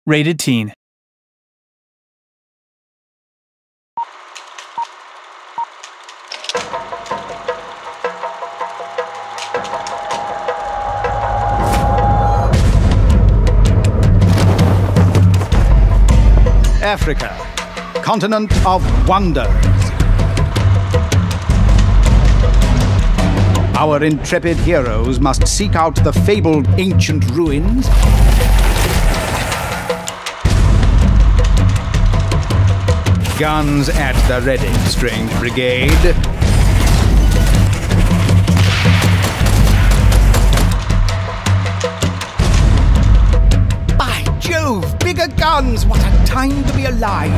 Rated Teen. Africa, continent of wonders. Our intrepid heroes must seek out the fabled ancient ruins, guns at the ready, Strange Brigade. By Jove, bigger guns! What a time to be alive!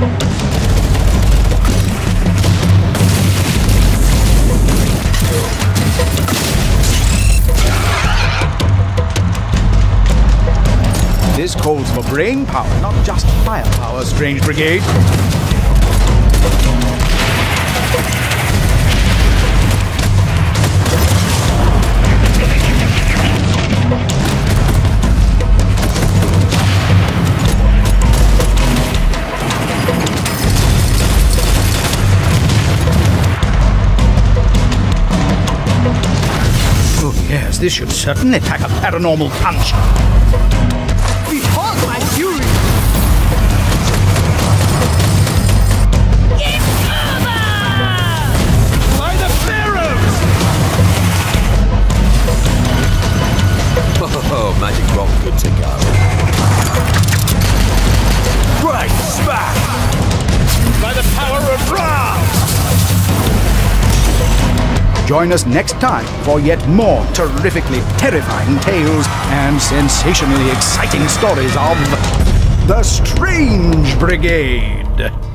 This calls for brain power, not just firepower, Strange Brigade. Oh yes, this should certainly pack a paranormal punch. Behold my fury! It's over! By the pharaohs! Oh, magic rock, good to go. Great smash! By the power of Ra! Join us next time for yet more terrifically terrifying tales and sensationally exciting stories of the Strange Brigade.